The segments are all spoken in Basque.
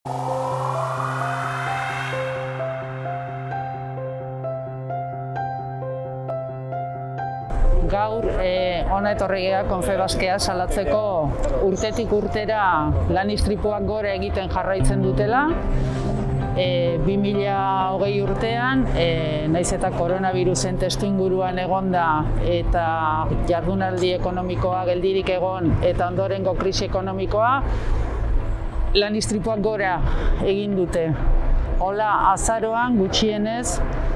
Gaur hona etorri gea Confebaskea salatzeko urtetik urtera lan istripuak gora egiten jarraitzen dutela. 2020 urtean, naiz eta koronavirusen testuinguruan egonda eta jardunaldi ekonomikoa geldirik egon eta ondorengo krisi ekonomikoa, lan istripuak gora egin dute. Hola, azaroan gutxienez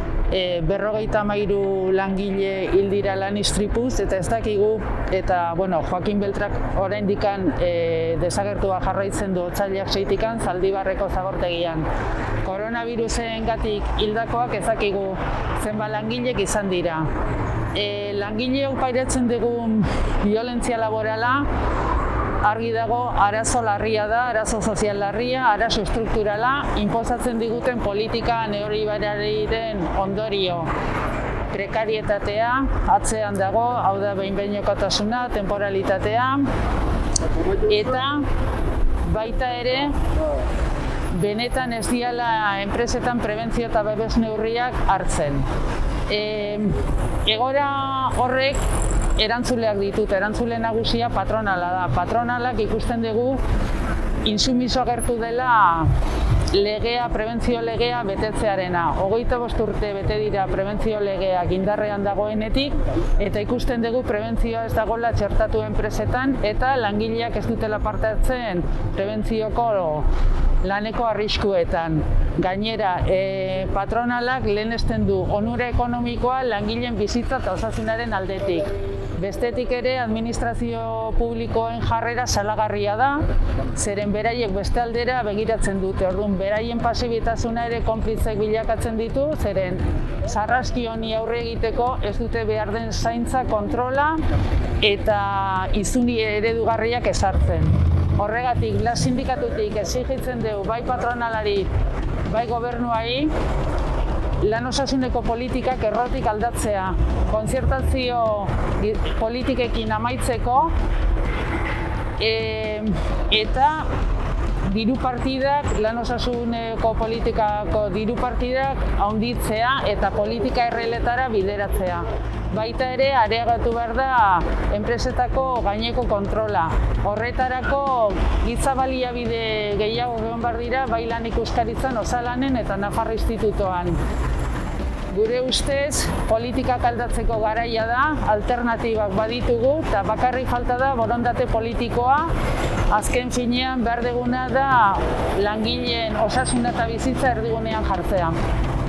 53 langile hil dira lan istripuz eta ez dakigu, eta Joaquin Beltrak oraindikan desagertua jarraitzen du otsailak 6-tikan Zaldibarreko zabortegian. Koronavirusengatik hildakoak ez dakigu zenbat langilek izan dira. Langileok pairatzen dugun biolentzia laborala argi dago arazo larria da, arazo sozial larria, arazo estrukturala, inposatzen diguten politika neoliberalaren ondorio. Prekarietatea atzean dago, hau da behin-behinekotasuna, temporalitatea, eta baita ere benetan ez diala enpresetan prebentzio eta babes neurriak hartzen. Egoera horrek erantzuleak ditut, erantzule nagusia patronala da. Patronalak ikusten dugu intsumiso agertu dela legea, prebentzio legea betetzearena. 25 urte bete dira prebentzio legeak indarrean dagoenetik, eta ikusten dugu prebentzioa ez dagoela txertatu enpresetan eta langileak ez dutela parte hartzen prebentzioko laneko arriskuetan. Gainera, patronalak lehenesten du onura ekonomikoa langileen bizitza eta osasunaren aldetik. Bestetik ere, administrazio publikoen jarrera salagarria da, zeren beraiek beste aldera begiratzen dute. Orduan, beraien pasibitasuna ere konplitzek bilakatzen ditu, zeren sarraski honi aurre egiteko ez dute behar den zaintza, kontrola eta izuni eredugarriak ezartzen. Horregatik, lan sindikatutik exigitzen dugu bai patronalari, bai gobernuari, lan osasuneko politikak errotik aldatzea, kontzertazio politikekin amaitzeko eta diru partidak, lan osasuneko politikako diru partidak handitzea eta politika erreletara bideratzea. Baita ere, areagatu behar da enpresetako gaineko kontrola. Horretarako giza baliabide gehiago egon behar dira, bai lan ikuskaritzan, osalanen eta Nafar Institutoan. Gure ustez, politikak aldatzeko garaia da, alternatibak baditugu, eta bakarrik falta da borondate politikoa. Azken finean behar duguna da langileen osasuna eta bizitza erdigunean jartzea.